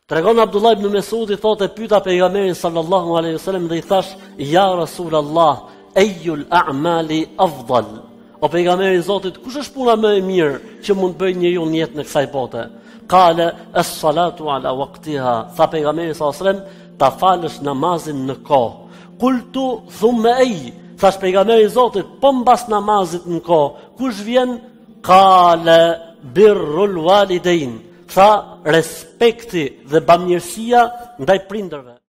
Tregon Abdullah ibn Mesudi thotë pyeta pejgamberin sallallahu alaihi wasallam dhe i thash ja Rasulullah ayyul a'mali afdal. O pejgamberi i Zotit, kush është puna më e mirë që mund të bëjë njeriu në jetë në kësaj bote? Qala as-salatu ala waqtiha. Tha pejgamberi sallallahu alaihi wasallam ta falësh namazin në kohë. Qultu thumma ay. Thash pejgamberi i Zotit, po mbas namazit në kohë, kush vjen? Qala birrul walidain. Tha respekti dhe bamirësia ndaj prindërve.